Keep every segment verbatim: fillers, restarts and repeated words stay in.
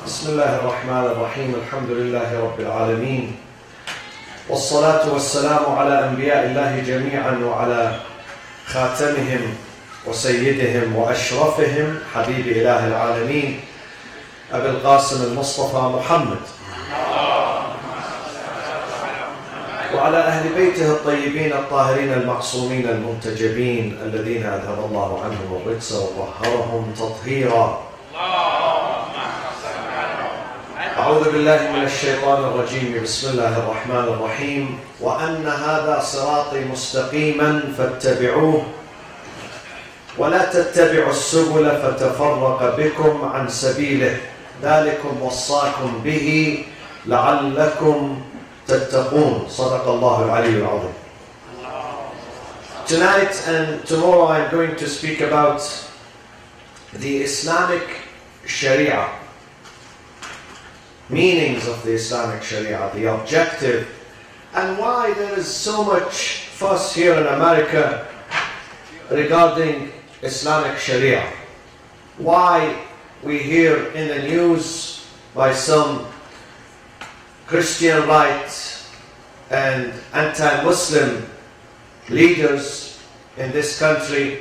بسم الله الرحمن الرحيم الحمد لله رب العالمين والصلاة والسلام على أنبياء الله جميعا وعلى خاتمهم وسيدهم وأشرفهم حبيب إله العالمين أبي القاسم المصطفى محمد وعلى أهل بيته الطيبين الطاهرين المعصومين المنتجبين الذين أذهب الله عنهم الرجس وطهرهم تطهيرا. أعوذ بالله من الشيطان الرجيم. بسم الله الرحمن الرحيم. وأن هذا صراطي مستقيما فاتبعوه ولا تتبعوا السبل فتفرق بكم عن سبيله ذلكم وصاكم به لعلكم تتقون. صدق الله العلي العظيم. Tonight and tomorrow I'm going to speak about the Islamic Sharia, meanings of the Islamic Sharia, the objective, and why there is so much fuss here in America regarding Islamic Sharia. Why we hear in the news by some Christian right and anti-Muslim leaders in this country,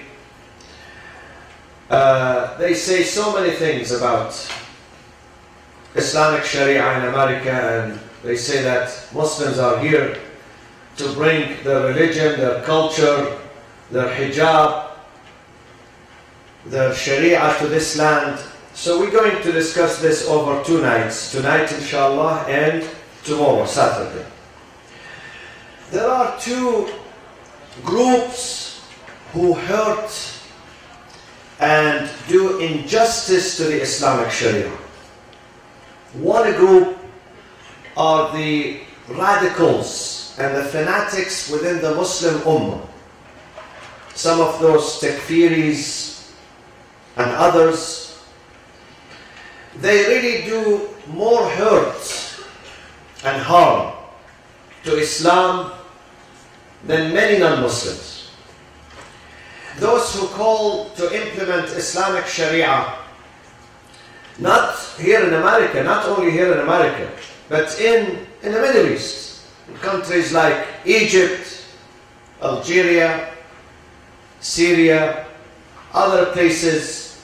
uh, they say so many things about Islamic Sharia in America, and they say that Muslims are here to bring their religion, their culture, their hijab, their Sharia to this land. So we're going to discuss this over two nights, tonight inshallah and tomorrow, Saturday. There are two groups who hurt and do injustice to the Islamic Sharia. One group are the radicals and the fanatics within the Muslim Ummah. Some of those takfiris and others, they really do more hurt and harm to Islam than many non-Muslims. Those who call to implement Islamic Sharia, not here in America, not only here in America, but in, in the Middle East, in countries like Egypt, Algeria, Syria, other places.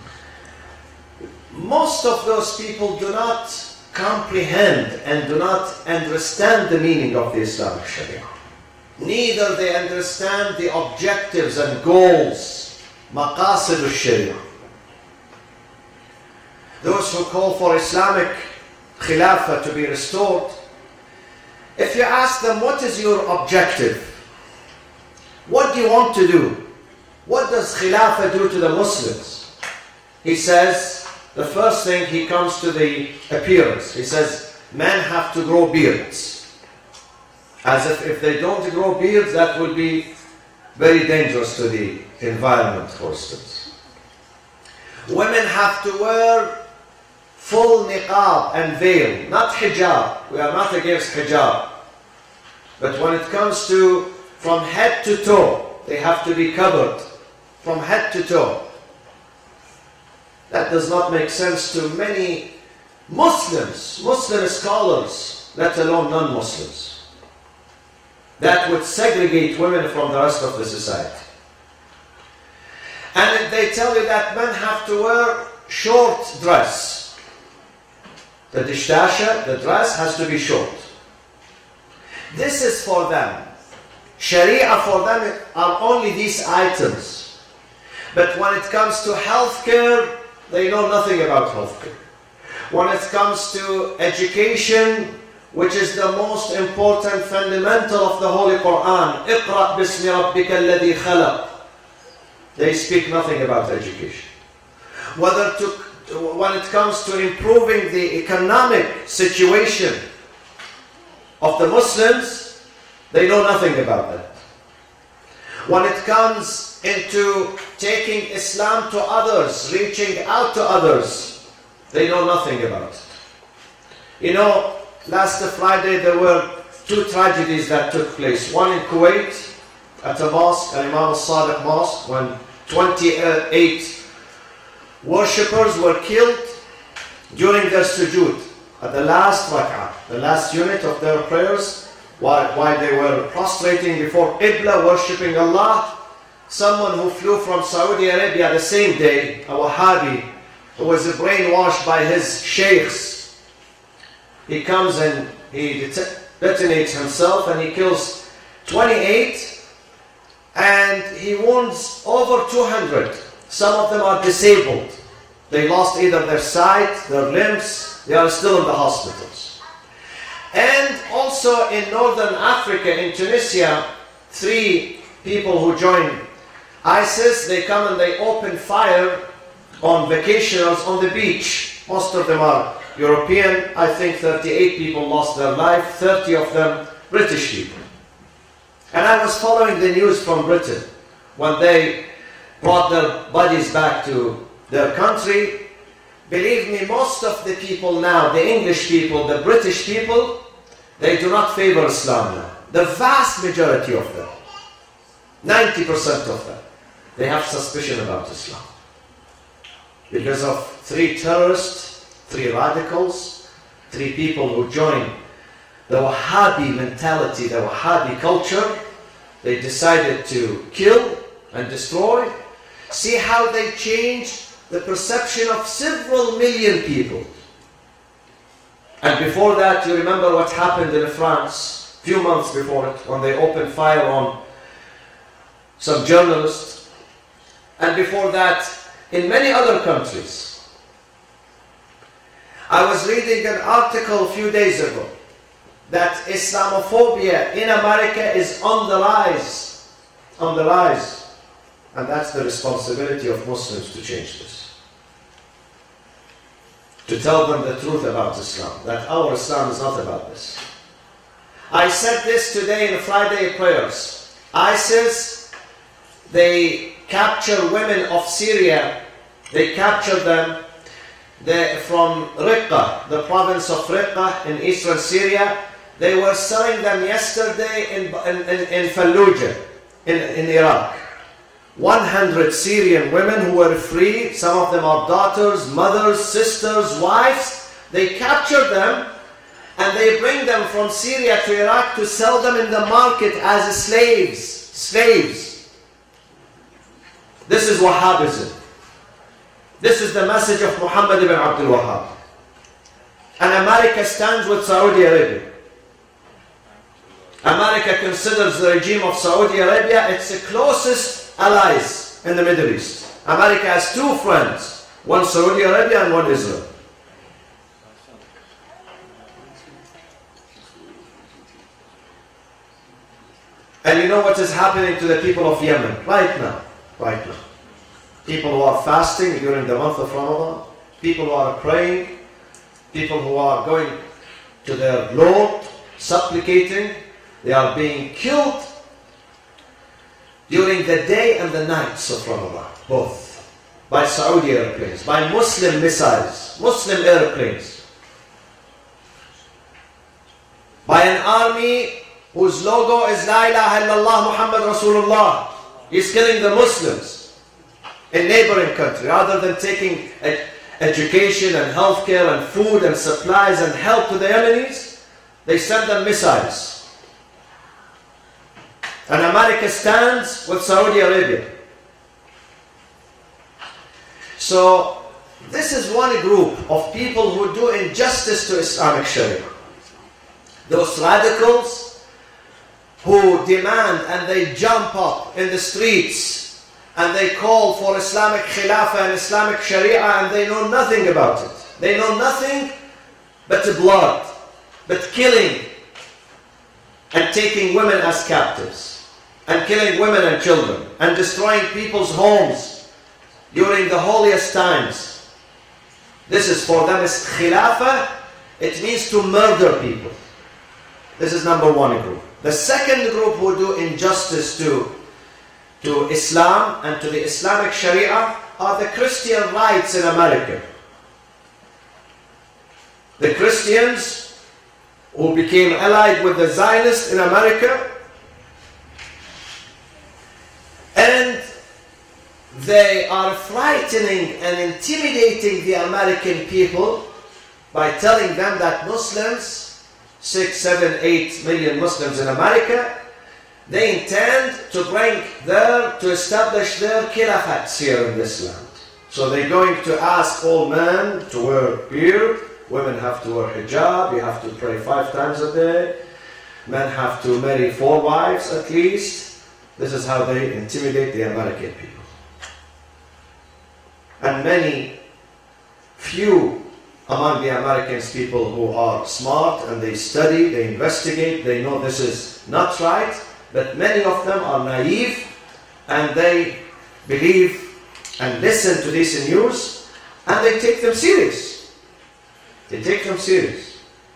Most of those people do not comprehend and do not understand the meaning of the Islamic Sharia. Neither they understand the objectives and goals, maqasid al-Sharia. Those who call for Islamic Khilafah to be restored, if you ask them, what is your objective? What do you want to do? What does Khilafah do to the Muslims? He says, the first thing, he comes to the appearance. He says, men have to grow beards. As if if they don't grow beards, that would be very dangerous to the environment, for instance. Women have to wear full niqab and veil, not hijab. We are not against hijab. But when it comes to from head to toe, they have to be covered from head to toe. That does not make sense to many Muslims, Muslim scholars, let alone non-Muslims. That would segregate women from the rest of the society. And they tell you that men have to wear short dress. The dishtasha, the dress, has to be short. This is for them. Sharia for them are only these items. But when it comes to healthcare, they know nothing about healthcare. When it comes to education, which is the most important fundamental of the Holy Quran, اقرأ باسم ربك الذي خلق, they speak nothing about education. Whether to, when it comes to improving the economic situation of the Muslims, they know nothing about that. When it comes into taking Islam to others, reaching out to others, they know nothing about it. You know, last Friday there were two tragedies that took place. One in Kuwait at a mosque, an Imam al-Sadiq mosque, when twenty-eight worshippers were killed during their sujood, at the last rak'ah, the last unit of their prayers, while, while they were prostrating before Qibla, worshipping Allah, someone who flew from Saudi Arabia the same day, a Wahhabi, who was brainwashed by his sheikhs, he comes and he detonates himself and he kills twenty-eight and he wounds over two hundred. Some of them are disabled. They lost either their sight, their limbs, they are still in the hospitals. And also in northern Africa, in Tunisia, three people who joined ISIS, they come and they open fire on vacationers on the beach. Most of them are European. I think thirty-eight people lost their life, thirty of them British people. And I was following the news from Britain when they brought their bodies back to their country. Believe me, most of the people now, the English people, the British people, they do not favor Islam now. The vast majority of them, ninety percent of them, they have suspicion about Islam. Because of three terrorists, three radicals, three people who joined the Wahhabi mentality, the Wahhabi culture, they decided to kill and destroy. See how they changed the perception of several million people. And before that, you remember what happened in France, a few months before it, when they opened fire on some journalists. And before that, in many other countries. I was reading an article a few days ago that Islamophobia in America is on the rise, on the rise. And that's the responsibility of Muslims to change this. To tell them the truth about Islam, that our Islam is not about this. I said this today in the Friday prayers. ISIS, they capture women of Syria, they capture them they, from Riqqa, the province of Riqqa in eastern Syria. They were selling them yesterday in, in, in, in Fallujah, in, in Iraq. one hundred Syrian women who were free, some of them are daughters, mothers, sisters, wives. They capture them and they bring them from Syria to Iraq to sell them in the market as slaves. Slaves. This is Wahhabism. This is the message of Muhammad ibn Abdul Wahhab. And America stands with Saudi Arabia. America considers the regime of Saudi Arabia its closest allies in the Middle East. America has two friends, one Saudi Arabia and one Israel. And you know what is happening to the people of Yemen right now? Right now. People who are fasting during the month of Ramadan, people who are praying, people who are going to their Lord, supplicating, they are being killed during the day and the nights of Ramadan, both. By Saudi airplanes, by Muslim missiles, Muslim airplanes. By an army whose logo is La ilaha illallah Muhammad Rasulullah. He's killing the Muslims in neighboring countries rather than taking ed education and healthcare and food and supplies and help to the Yemenis. They send them missiles. And America stands with Saudi Arabia. So this is one group of people who do injustice to Islamic Sharia. Those radicals who demand and they jump up in the streets and they call for Islamic Khilafah and Islamic Sharia and they know nothing about it. They know nothing but blood, but killing and taking women as captives and killing women and children and destroying people's homes during the holiest times. This is for them is Khilafah. It means to murder people. This is number one group. The second group who do injustice to, to Islam and to the Islamic Sharia are the Christian rights in America. The Christians who became allied with the Zionists in America, and they are frightening and intimidating the American people by telling them that Muslims, six, seven, eight million Muslims in America, they intend to bring their, to establish their khilafats here in this land. So they're going to ask all men to wear beard, women have to wear hijab, you have to pray five times a day, men have to marry four wives at least. This is how they intimidate the American people. And many, few among the Americans people who are smart and they study, they investigate, they know this is not right, but many of them are naive and they believe and listen to this news and they take them serious. They take them serious.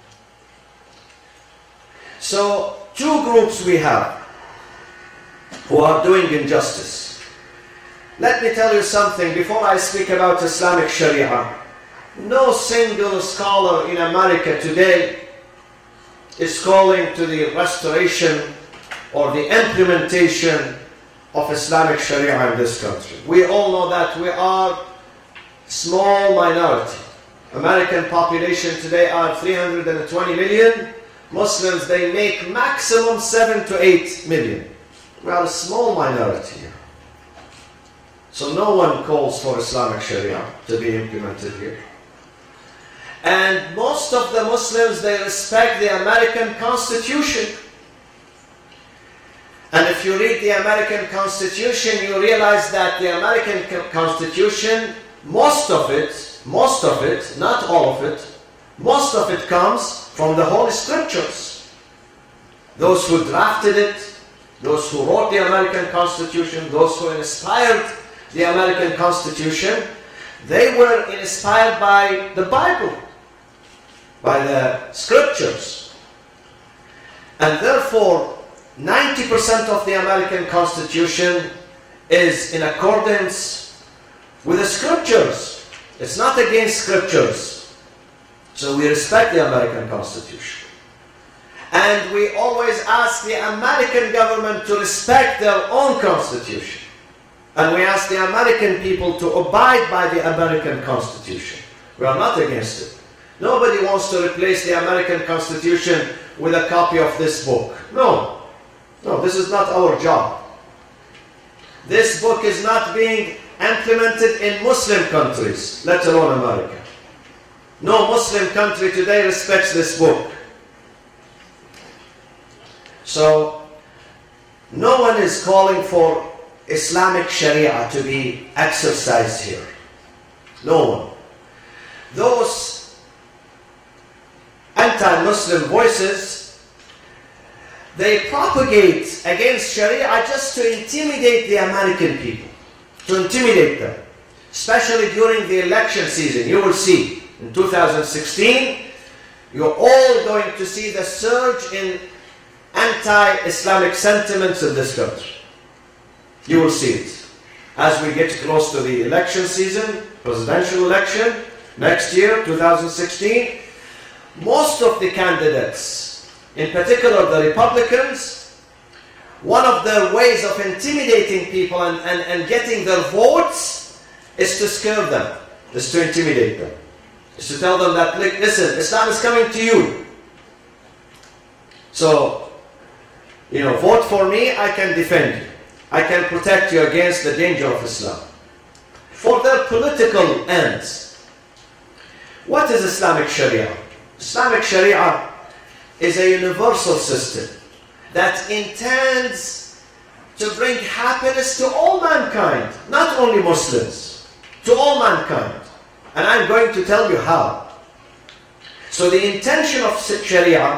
So, two groups we have who are doing injustice. Let me tell you something before I speak about Islamic Sharia. No single scholar in America today is calling to the restoration or the implementation of Islamic Sharia in this country. We all know that we are small minority. American population today are three hundred twenty million. Muslims, they make maximum seven to eight million. We are a small minority here. So no one calls for Islamic Sharia to be implemented here. And most of the Muslims, they respect the American Constitution. And if you read the American Constitution, you realize that the American Constitution, most of it, most of it, not all of it, most of it comes from the Holy Scriptures. Those who drafted it, those who wrote the American Constitution, those who inspired the American Constitution, they were inspired by the Bible, by the Scriptures. And therefore, ninety percent of the American Constitution is in accordance with the Scriptures. It's not against Scriptures. So we respect the American Constitution. And we always ask the American government to respect their own Constitution. And we ask the American people to abide by the American Constitution. We are not against it. Nobody wants to replace the American Constitution with a copy of this book. No. No, this is not our job. This book is not being implemented in Muslim countries, let alone America. No Muslim country today respects this book. So, no one is calling for Islamic Sharia to be exercised here. No one. Those anti-Muslim voices, they propagate against Sharia just to intimidate the American people. To intimidate them. Especially during the election season. You will see, in two thousand sixteen, you're all going to see the surge in anti-Islamic sentiments in this country. You will see it. As we get close to the election season, presidential election, next year, two thousand sixteen, most of the candidates, in particular the Republicans, one of their ways of intimidating people and, and, and getting their votes is to scare them, is to intimidate them, is to tell them that, listen, Islam is coming to you. So, you know, vote for me, I can defend you. I can protect you against the danger of Islam. For their political ends. What is Islamic Sharia? Islamic Sharia is a universal system that intends to bring happiness to all mankind, not only Muslims, to all mankind. And I'm going to tell you how. So the intention of Sharia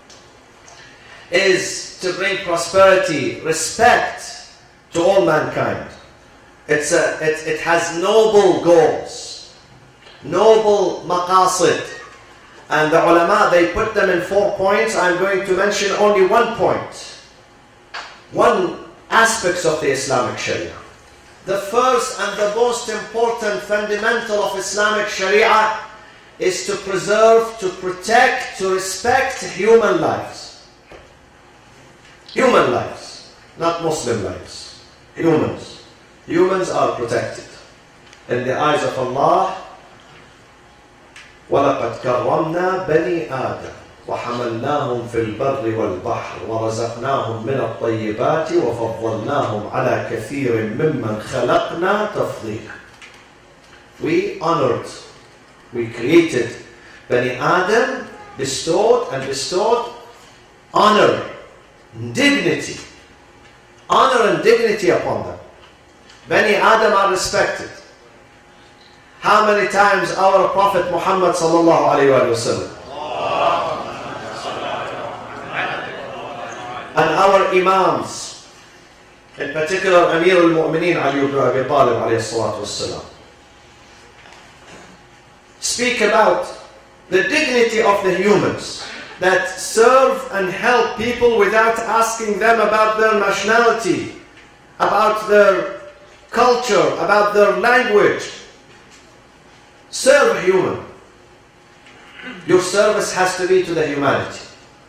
is to bring prosperity, respect to all mankind. It's a, it, it has noble goals, noble maqasid. And the ulama, they put them in four points. I'm going to mention only one point. One aspect of the Islamic Sharia. The first and the most important fundamental of Islamic Sharia is to preserve, to protect, to respect human lives. Human lives, not Muslim lives. Humans. Humans are protected. In the eyes of Allah, وَلَقَدْ كَرَّمْنَا بَنِي آدَمَ وَحَمَلْنَاهُمْ فِي الْبَرِّ وَالْبَحْرِ وَرَزَقْنَاهُمْ مِنَ الطَّيِّبَاتِ وَفَضَّلْنَاهُمْ عَلَى كَثِيرٍ مِّمَّنْ خَلَقْنَا تَفْضِيلًا. We honored, we created Bani Adam, bestowed and bestowed honor, dignity, honor and dignity upon them. Bani Adam are respected. How many times our Prophet Muhammad sallallahu alayhi wa sallam and our Imams, in particular Amir al-Mu'mineen Ali ibn Abi Talib alayhi salatu wassalam, speak about the dignity of the humans that serve and help people without asking them about their nationality, about their culture, about their language. Serve a human. Your service has to be to the humanity.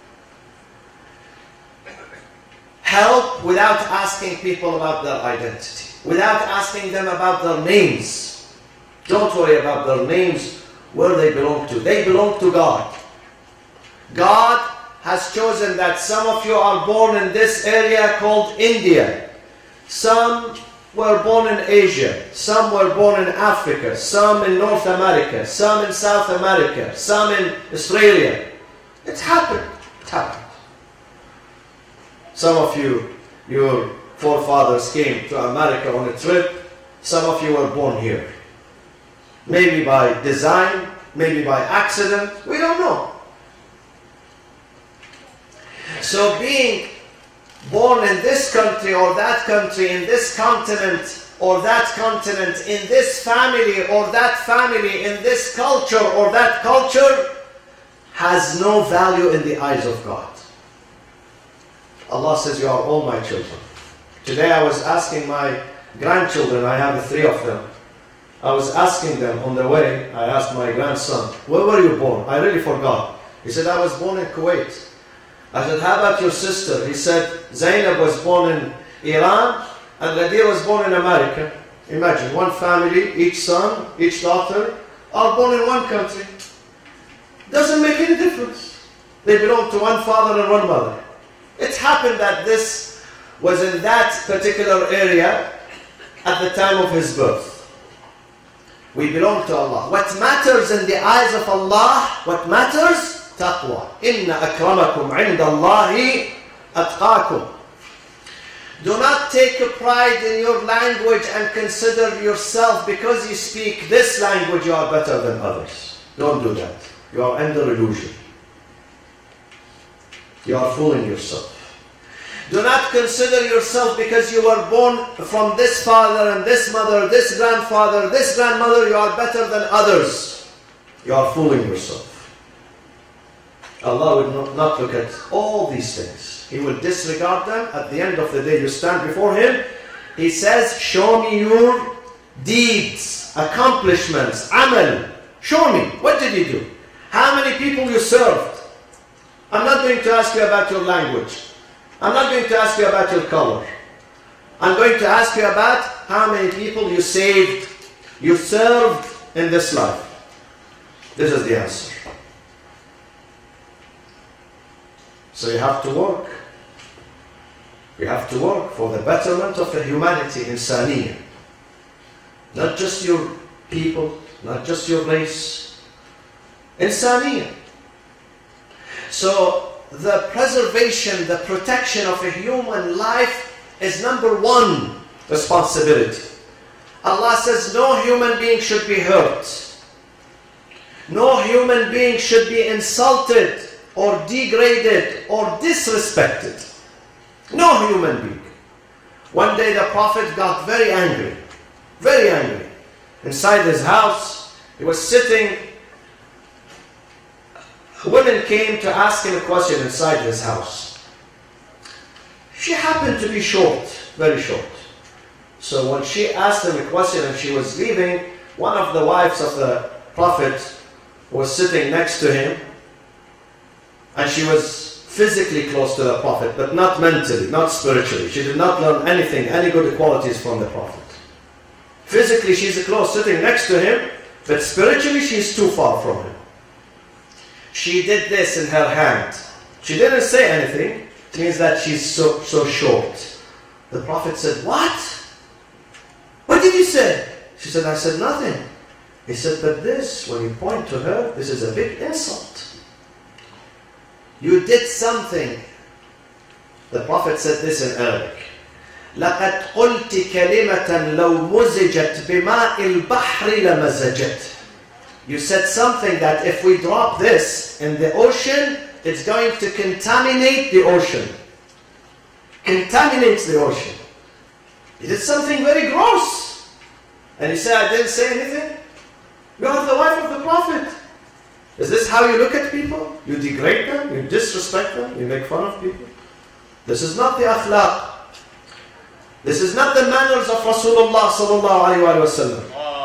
Help without asking people about their identity, without asking them about their names. Don't worry about their names, where they belong to. They belong to God. God has chosen that some of you are born in this area called India. Some were born in Asia. Some were born in Africa. Some in North America. Some in South America. Some in Australia. It happened. It happened. Some of you, your forefathers came to America on a trip. Some of you were born here. Maybe by design, maybe by accident, we don't know. So being born in this country or that country, in this continent or that continent, in this family or that family, in this culture or that culture, has no value in the eyes of God. Allah says, you are all my children. Today I was asking my grandchildren, I have three of them, I was asking them on the way, I asked my grandson, where were you born? I really forgot. He said, I was born in Kuwait. I said, how about your sister? He said, Zainab was born in Iran and Radia was born in America. Imagine, one family, each son, each daughter are born in one country. Doesn't make any difference. They belong to one father and one mother. It happened that this was in that particular area at the time of his birth. We belong to Allah. What matters in the eyes of Allah, what matters? Taqwa. Inna akramakum inda Allahi atqakum. Do not take a pride in your language and consider yourself, because you speak this language, you are better than others. Don't do that. You are under illusion. You are fooling yourself. Do not consider yourself because you were born from this father and this mother, this grandfather, this grandmother, you are better than others. You are fooling yourself. Allah will not look at all these things. He will disregard them. At the end of the day, you stand before Him. He says, show me your deeds, accomplishments, amal. Show me. What did you do? How many people you served? I'm not going to ask you about your language. I'm not going to ask you about your color. I'm going to ask you about how many people you saved, you served in this life. This is the answer. So you have to work. You have to work for the betterment of the humanity, insaniya. Not just your people, not just your race. Insaniya. So the preservation, the protection of a human life is number one responsibility. Allah says no human being should be hurt. No human being should be insulted or degraded or disrespected. No human being. One day the Prophet got very angry, very angry. Inside his house, he was sitting. Women came to ask him a question inside his house. She happened to be short, very short. So when she asked him a question and she was leaving, one of the wives of the Prophet was sitting next to him, and she was physically close to the Prophet, but not mentally, not spiritually. She did not learn anything, any good qualities from the Prophet. Physically she's close, sitting next to him, but spiritually she's too far from him. she did this in her hand. She didn't say anything. It means that she's so, so short. The Prophet said, what? What did you say? She said, I said nothing. He said, but this, when you point to her, this is a big insult. You did something. The Prophet said this in Arabic. لَقَدْ قُلْتِ كَلِمَةً لَوْ مُزِجَتْ بِمَاءِ الْبَحْرِ لَمَزَجَتْ. You said something that if we drop this in the ocean, it's going to contaminate the ocean. Contaminates the ocean. You did something very gross. And you say, I didn't say anything? You are the wife of the Prophet. Is this how you look at people? You degrade them, you disrespect them, you make fun of people? This is not the akhlaq. This is not the manners of Rasulullah sallallahu alayhi wa sallam.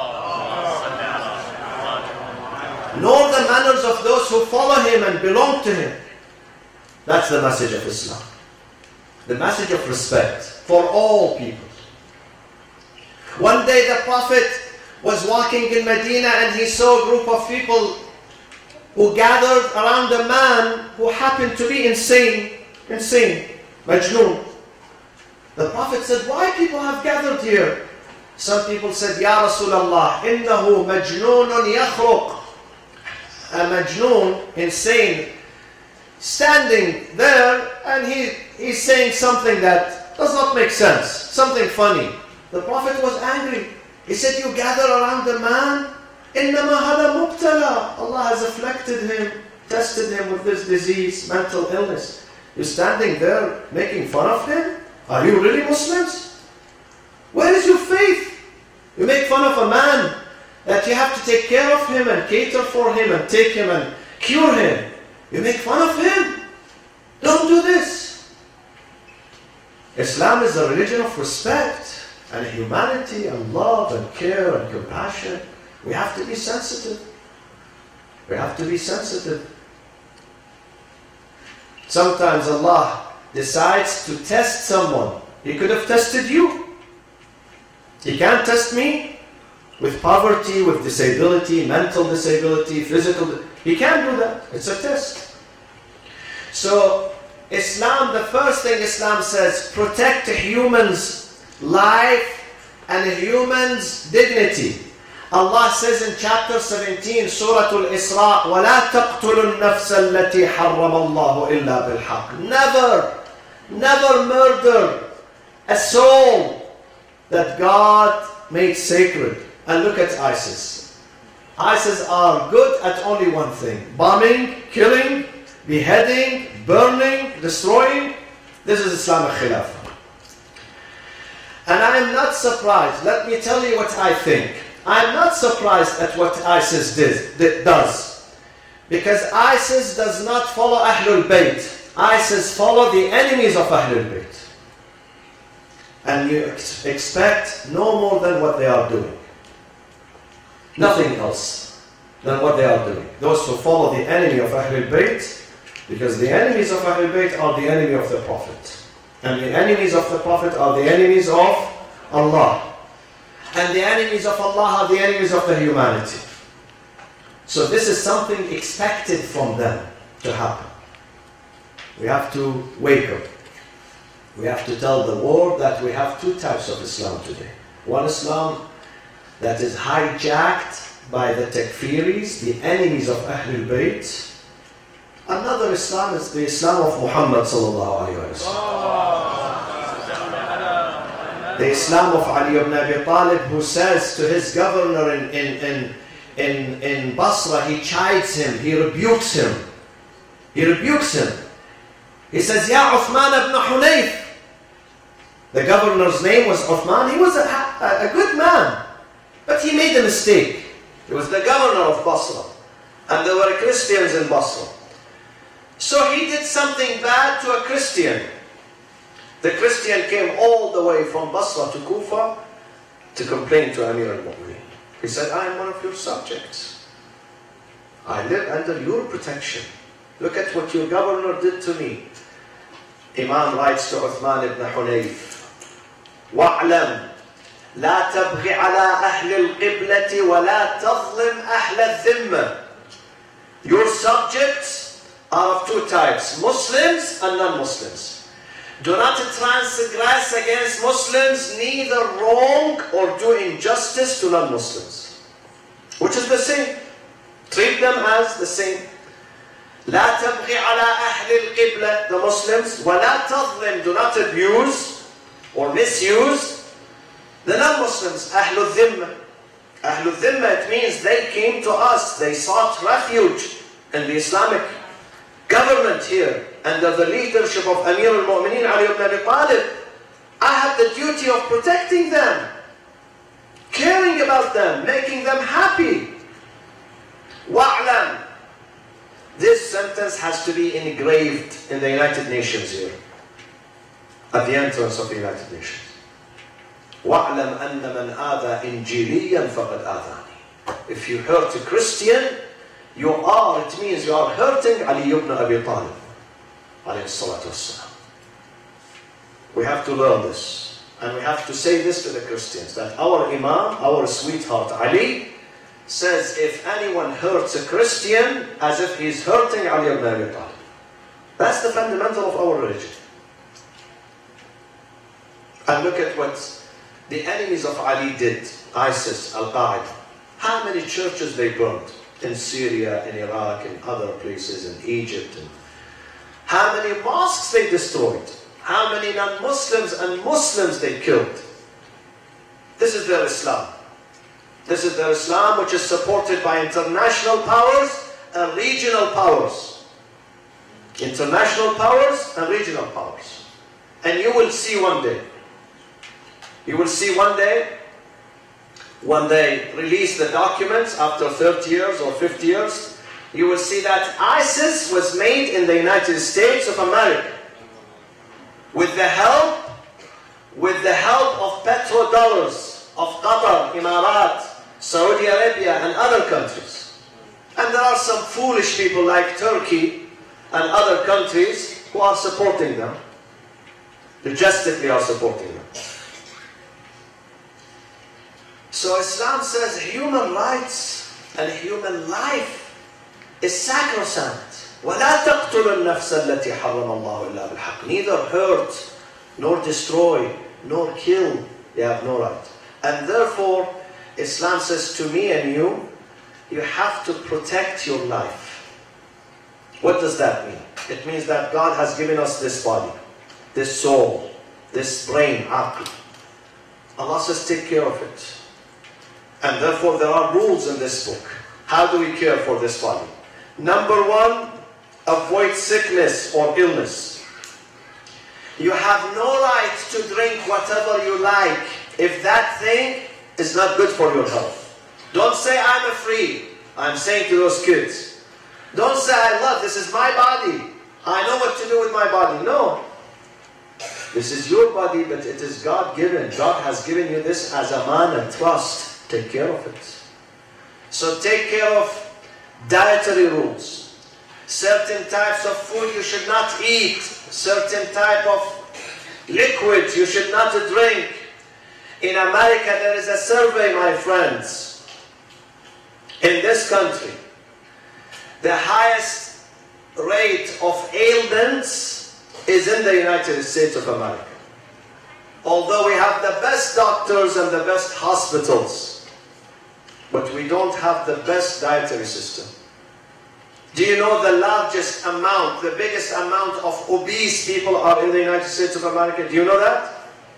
Nor the manners of those who follow him and belong to him. That's the message of Islam. The message of respect for all people. One day the Prophet was walking in Medina and he saw a group of people who gathered around a man who happened to be insane. Insane. Majnoon. The Prophet said, why people have gathered here? Some people said, Ya Rasulallah, innahu majnoonun yakhruq. A majnoon, insane, standing there and he, he's saying something that does not make sense. Something funny. The Prophet was angry. He said, you gather around a man, إِنَّمَا هَذَا مُبْتَلَى. Allah has afflicted him, tested him with this disease, mental illness. You're standing there making fun of him? Are you really Muslims? Where is your faith? You make fun of a man that you have to take care of him and cater for him and take him and cure him. You make fun of him? Don't do this. Islam is a religion of respect and humanity and love and care and compassion. We have to be sensitive. We have to be sensitive. Sometimes Allah decides to test someone. He could have tested you. He can't test me with poverty, with disability, mental disability, physical. He can't do that. It's a test. So Islam, the first thing Islam says, protect a human's life and a human's dignity. Allah says in chapter seventeen, Surah Al-Isra, وَلَا تَقْتُلُوا النَّفْسَ الَّتِي حَرَّمَ اللَّهُ إِلَّا بِالْحَقِّ. Never, never murder a soul that God made sacred. And look at ISIS. ISIS are good at only one thing. Bombing, killing, beheading, burning, destroying. This is Islamic Khilafah. And I am not surprised. Let me tell you what I think. I am not surprised at what ISIS did, did, does. Because ISIS does not follow Ahlul Bayt. ISIS follow the enemies of Ahlul Bayt. And you ex expect no more than what they are doing. Nothing else than what they are doing. Those who follow the enemy of Ahlul Bayt, because the enemies of Ahlul Bayt are the enemy of the Prophet. And the enemies of the Prophet are the enemies of Allah. And the enemies of Allah are the enemies of the humanity. So this is something expected from them to happen. We have to wake up. We have to tell the world that we have two types of Islam today. One Islam that is hijacked by the takfiris, the enemies of Ahlul Bayt. Another Islam is the Islam of Muhammad sallallahu alayhi wa sallam. The Islam of Ali ibn Abi Talib, who says to his governor in, in, in, in, in Basra, he chides him, he rebukes him. He rebukes him. He says, Ya Uthman ibn Hunayf. The governor's name was Uthman. He was a, a, a good man. But he made a mistake. He was the governor of Basra. And there were Christians in Basra. So he did something bad to a Christian. The Christian came all the way from Basra to Kufa to complain to Amir al-Mu'mineen. He said, I am one of your subjects. I live under your protection. Look at what your governor did to me. Imam writes to Uthman ibn Hunayf, وَاعْلَمْ لَا تَبْغِ عَلَىٰ أَهْلِ الْقِبْلَةِ وَلَا تَظْلِمْ أَهْلَ الذِّمَّةِ. Your subjects are of two types, Muslims and non-Muslims. Do not transgress against Muslims, neither wrong or do injustice to non-Muslims. Which is the same. Treat them as the same. لا تبغي على أهل القبلة, the Muslims, ولا تظلم, do not abuse or misuse the non-Muslims. أهل الذمة. أهل الذمة, it means they came to us, they sought refuge in the Islamic government here under the leadership of Amir al-Mu'mineen Ali ibn Abi Talib. I have the duty of protecting them, caring about them, making them happy. وَاعْلَمْ. This sentence has to be engraved in the United Nations here, at the entrance of the United Nations. وَاعْلَمْ أَنَّ مَنْ آذَى إِنْجِيلِيًّا فَقَدْ آذَانِي. If you hurt a Christian, you are, it means you are hurting Ali ibn Abi Talib, alayhi salatu wassalam. We have to learn this, and we have to say this to the Christians, that our Imam, our sweetheart Ali, says if anyone hurts a Christian, as if he's hurting Ali ibn Abi Talib. That's the fundamental of our religion. And look at what the enemies of Ali did. ISIS, Al-Qaeda. How many churches they burned in Syria, in Iraq, in other places, in Egypt. And how many mosques they destroyed. How many non-Muslims and Muslims they killed. This is their Islam. This is their Islam, which is supported by international powers and regional powers. International powers and regional powers. And you will see one day. You will see one day, when they release the documents after thirty years or fifty years, you will see that ISIS was made in the United States of America. With the help, with the help of petrodollars of Qatar, Emirat, Saudi Arabia and other countries. And there are some foolish people like Turkey and other countries who are supporting them. Logistically are supporting them. So Islam says human rights and human life is sacrosanct. وَلَا تَقْتُلُوا النَّفْسَ الَّتِي حَرَّمَ اللَّهُ إِلَّا بِالْحَقِّ. Neither hurt, nor destroy, nor kill. You have no right. And therefore, Islam says to me and you, you have to protect your life. What does that mean? It means that God has given us this body, this soul, this brain, aql. Allah says take care of it. And therefore there are rules in this book. How do we care for this body? Number one, avoid sickness or illness. You have no right to drink whatever you like if that thing is not good for your health. Don't say I'm free. I'm saying to those kids. Don't say I love, this is my body. I know what to do with my body. No. This is your body, but it is God-given. God has given you this as a man and trust. Take care of it. So take care of dietary rules. Certain types of food you should not eat. Certain type of liquid you should not drink. In America there is a survey, my friends. In this country, the highest rate of ailments is in the United States of America. Although we have the best doctors and the best hospitals, but we don't have the best dietary system. Do you know the largest amount, the biggest amount of obese people are in the United States of America? Do you know that?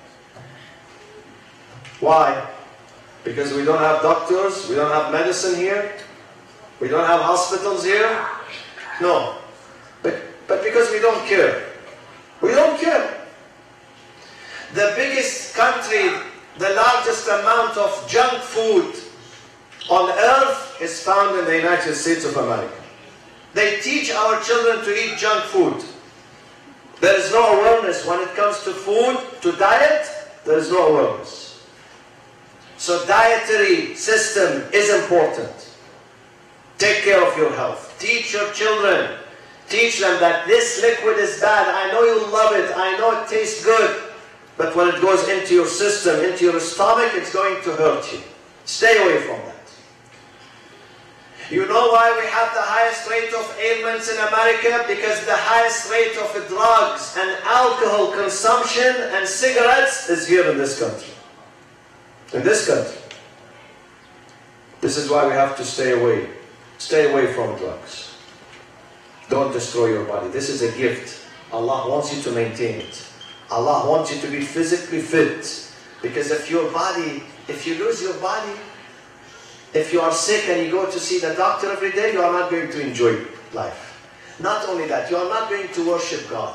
Why? Because we don't have doctors, we don't have medicine here, we don't have hospitals here? No. But, but because we don't care. We don't care. The biggest country, the largest amount of junk food on earth is found in the United States of America. They teach our children to eat junk food. There is no awareness when it comes to food, to diet, there is no awareness. So dietary system is important. Take care of your health. Teach your children. Teach them that this liquid is bad. I know you love it. I know it tastes good. But when it goes into your system, into your stomach, it's going to hurt you. Stay away from that. You know why we have the highest rate of ailments in America? Because the highest rate of drugs and alcohol consumption and cigarettes is here in this country. In this country. This is why we have to stay away. Stay away from drugs. Don't destroy your body. This is a gift. Allah wants you to maintain it. Allah wants you to be physically fit. Because if your body, if you lose your body, if you are sick and you go to see the doctor every day, you are not going to enjoy life. Not only that, you are not going to worship God.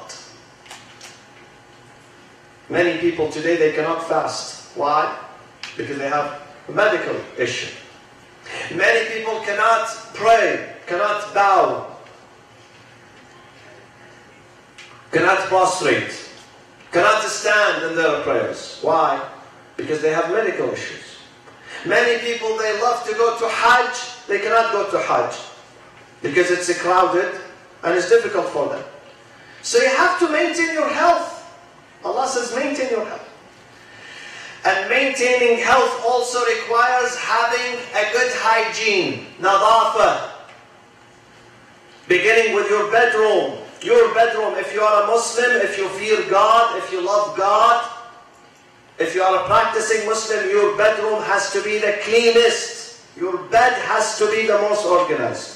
Many people today, they cannot fast. Why? Because they have a medical issue. Many people cannot pray, cannot bow, cannot prostrate, cannot stand in their prayers. Why? Because they have medical issues. Many people, they love to go to Hajj, they cannot go to Hajj because it's crowded and it's difficult for them. So you have to maintain your health. Allah says maintain your health. And maintaining health also requires having a good hygiene, nadafa. Beginning with your bedroom. Your bedroom, if you are a Muslim, if you fear God, if you love God, if you are a practicing Muslim, your bedroom has to be the cleanest. Your bed has to be the most organized.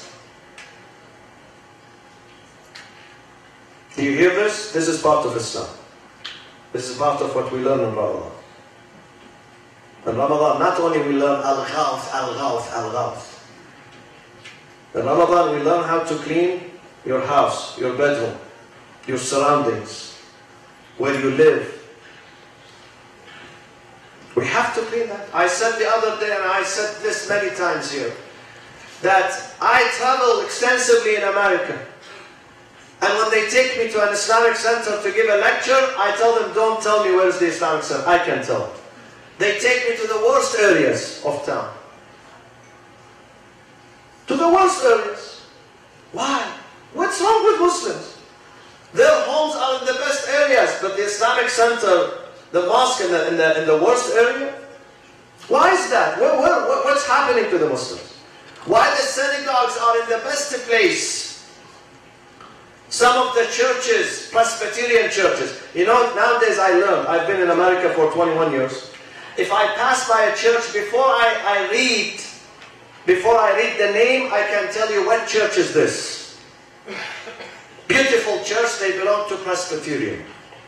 Do you hear this? This is part of Islam. This is part of what we learn in Ramadan. In Ramadan, not only we learn al-Ghawth, al-Ghawth, al-Ghawth. In Ramadan, we learn how to clean your house, your bedroom, your surroundings, where you live. We have to clean that. I said the other day, and I said this many times here, that I travel extensively in America. And when they take me to an Islamic center to give a lecture, I tell them, don't tell me where's the Islamic center. I can tell. They take me to the worst areas of town. To the worst areas. Why? What's wrong with Muslims? Their homes are in the best areas, but the Islamic center, the mosque in the, in the, in the worst area? Why is that? What, what, what's happening to the Muslims? Why the synagogues are in the best place? Some of the churches, Presbyterian churches, you know, nowadays I learn, I've been in America for twenty-one years. If I pass by a church, before I, I read, before I read the name, I can tell you what church is this. Beautiful church, they belong to Presbyterian.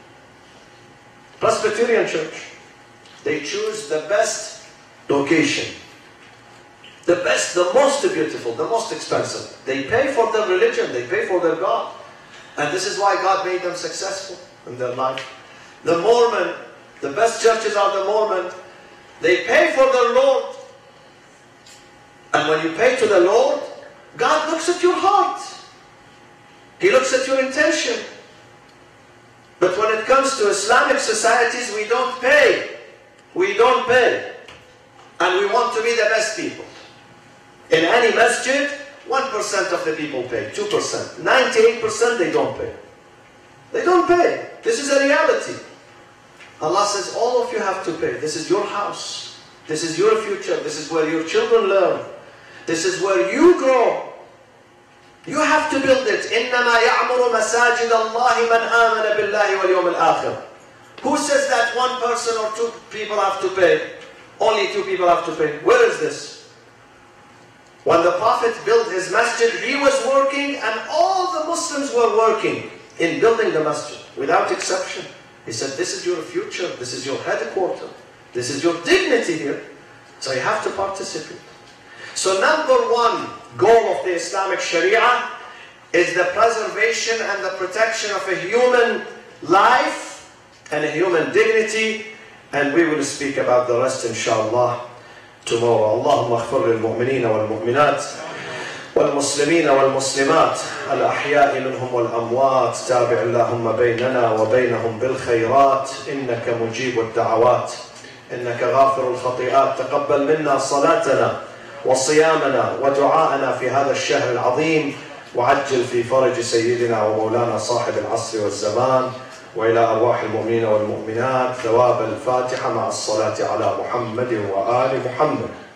Presbyterian church. They choose the best location. The best, the most beautiful, the most expensive. They pay for their religion, they pay for their God. And this is why God made them successful in their life. The Mormon, the best churches are the Mormon. They pay for their Lord. And when you pay to the Lord, God looks at your heart. He looks at your intention. But when it comes to Islamic societies, we don't pay. We don't pay. And we want to be the best people. In any masjid, one percent of the people pay, two percent. ninety-eight percent they don't pay. They don't pay. This is a reality. Allah says, all of you have to pay. This is your house. This is your future. This is where your children learn. This is where you grow. You have to build it. إِنَّمَا يَعْمُرُ مَسَاجِدَ اللَّهِ مَنْ آمَنَ بِاللَّهِ وَالْيَوْمِ الْآخِرِ. Who says that one person or two people have to pay? Only two people have to pay. Where is this? When the Prophet built his masjid, he was working and all the Muslims were working in building the masjid, without exception. He said, this is your future, this is your headquarters, this is your dignity here. So you have to participate. So number one goal of the Islamic Sharia is the preservation and the protection of a human life and a human dignity. And we will speak about the rest, inshallah, tomorrow. اللهم اغفر للمؤمنين والمؤمنات والمسلمين والمسلمات الأحياء منهم والأموات تابع اللهم بيننا وبينهم بالخيرات إنك مجيب الدعوات إنك غافر الخطيئات تقبل منا صلاتنا وصيامنا ودعاءنا في هذا الشهر العظيم وعجل في فرج سيدنا ومولانا صاحب العصر والزمان وإلى أرواح المؤمنين والمؤمنات ثواب الفاتحة مع الصلاة على محمد وآل محمد.